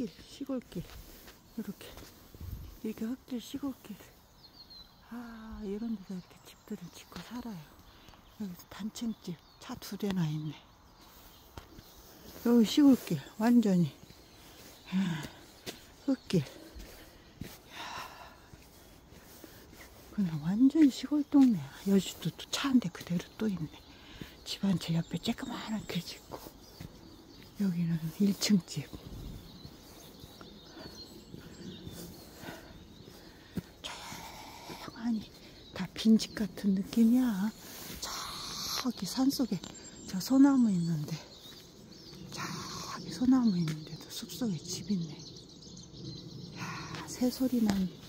흙길, 시골길. 이렇게 흙길, 시골길. 아, 이런 데서 이렇게 집들을 짓고 살아요. 여기서 단층집 차 2대나 있네. 여기 시골길, 완전히. 흙길. 그냥 완전 시골 동네야. 여기도 또 차 한 대 그대로 또 있네. 집 한 채 옆에 쬐끄만하게 짓고. 여기는 1층 집. 조용하니 다 빈집 같은 느낌이야. 저기 산속에 저 소나무 있는데, 저기 소나무 있는데도 숲속에 집 있네. 야, 새소리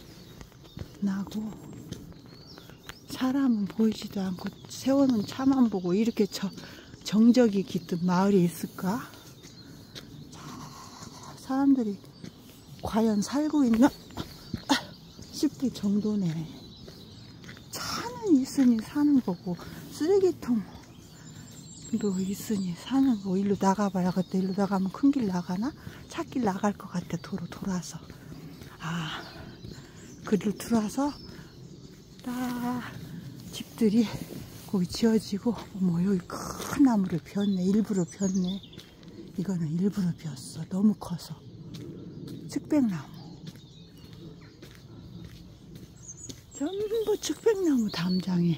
나고 사람은 보이지도 않고 세워놓은 차만 보고 이렇게 정적이 깃든 마을이 있을까? 사람들이 과연 살고 있나 싶을 정도네. 차는 있으니 사는 거고 쓰레기통도 있으니 사는 거. 일로 나가봐야 그때 일로 나가면 큰 길 나가나? 찻길 나갈 것 같아. 도로 돌아서. 아, 그를 들어와서 딱 집들이 거기 지어지고. 어머, 여기 큰 나무를 폈네. 일부러 폈네. 이거는 일부러 폈어. 너무 커서. 측백나무. 전부 측백나무 담장에.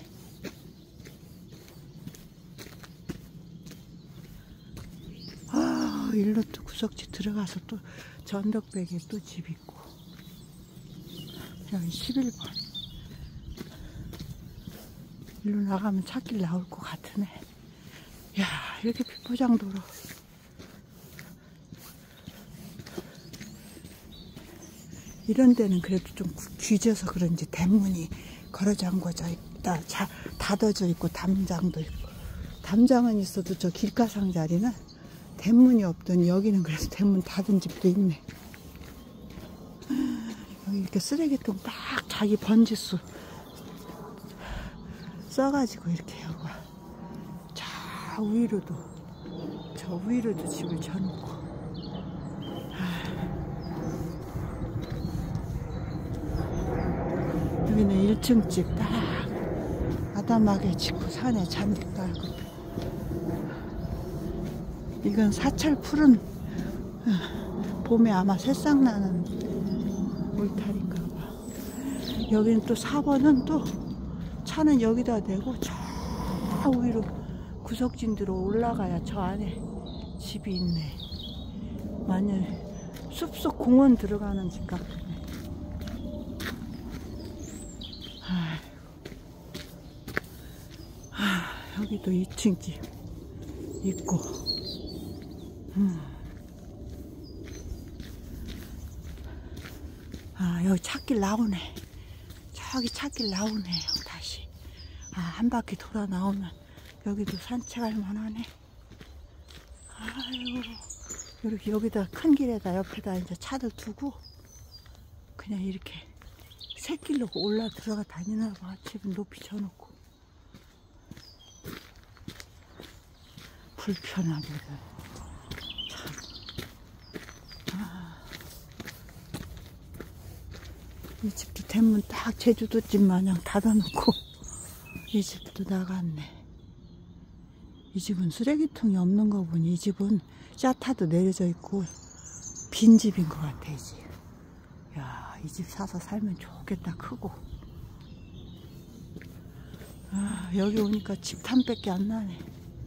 아, 일로 또 구석지 들어가서 또 전덕백에 또 집 있고. 여기 11번. 일로 나가면 찻길 나올 것 같으네. 야, 이렇게 비포장도로. 이런 데는 그래도 좀 뒤져서 그런지 대문이 걸어 잠궈져 있다. 닫아져 있고 담장도 있고. 담장은 있어도 저 길가상 자리는 대문이 없더니 여기는 그래서 대문 닫은 집도 있네. 여기 이렇게 쓰레기통 딱 자기 번지수 써가지고 이렇게 여기 저 위로도 집을 져놓고. 여기는 1층 집 딱 아담하게 짓고 산에 잔디 깔고. 이건 사철 푸른 봄에 아마 새싹 나는 울타리인가 봐. 여기는 또 4번은 또 차는 여기다 대고 저 위로 구석진으로 올라가야 저 안에 집이 있네. 완전 숲속 공원 들어가는 집 같네. 여기도 2층 집 있고. 아, 여기 찻길 나오네. 저기 찻길 나오네요. 다시. 아, 한 바퀴 돌아 나오면 여기도 산책할 만하네. 아이고, 이렇게 여기다 큰 길에다 옆에다 이제 차들 두고 그냥 이렇게 샛길로 올라 들어가 다니나 봐. 집은 높이 져놓고. 불편하게도 참. 아, 이 집도 대문 딱 제주도 집 마냥 닫아놓고 이 집도 나갔네. 이 집은 쓰레기통이 없는 거 보니 이 집은 샤타도 내려져 있고 빈 집인 것 같아. 이 집. 야, 이 집 사서 살면 좋겠다. 크고. 아, 여기 오니까 집탐밖에 안 나네.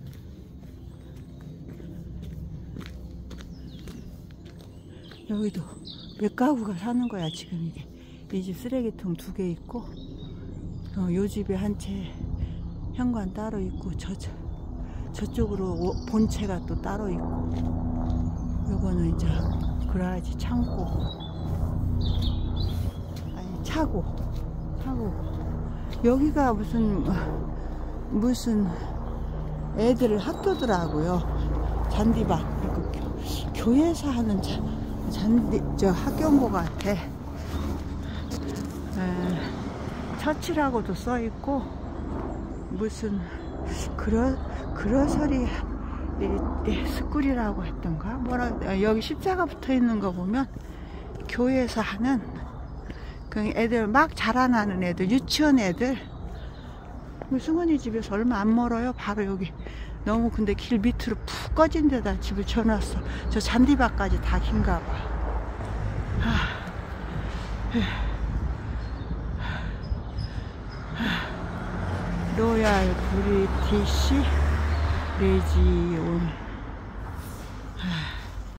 여기도 몇 가구가 사는 거야 지금 이게. 이 집 쓰레기통 2개 있고, 요 집에 한 채 현관 따로 있고, 저쪽으로 본체가 또 따로 있고, 요거는 이제 그라지 창고, 아니 차고. 여기가 무슨 애들 학교더라고요. 잔디밭. 이거 교회에서 하는 저 학교인 것 같아. 처치라고도 써있고, 무슨 그러서리 스쿨이라고 했던가 여기 십자가 붙어 있는 거 보면 교회에서 하는 그 애들 막 자라나는 애들, 유치원 애들. 승원이 집에서 얼마 안 멀어요. 바로 여기. 너무 근데 길 밑으로 푹 꺼진 데다 집을 지어놨어. 저 잔디밭까지 다 긴가 봐. 로얄 브리티시 레지온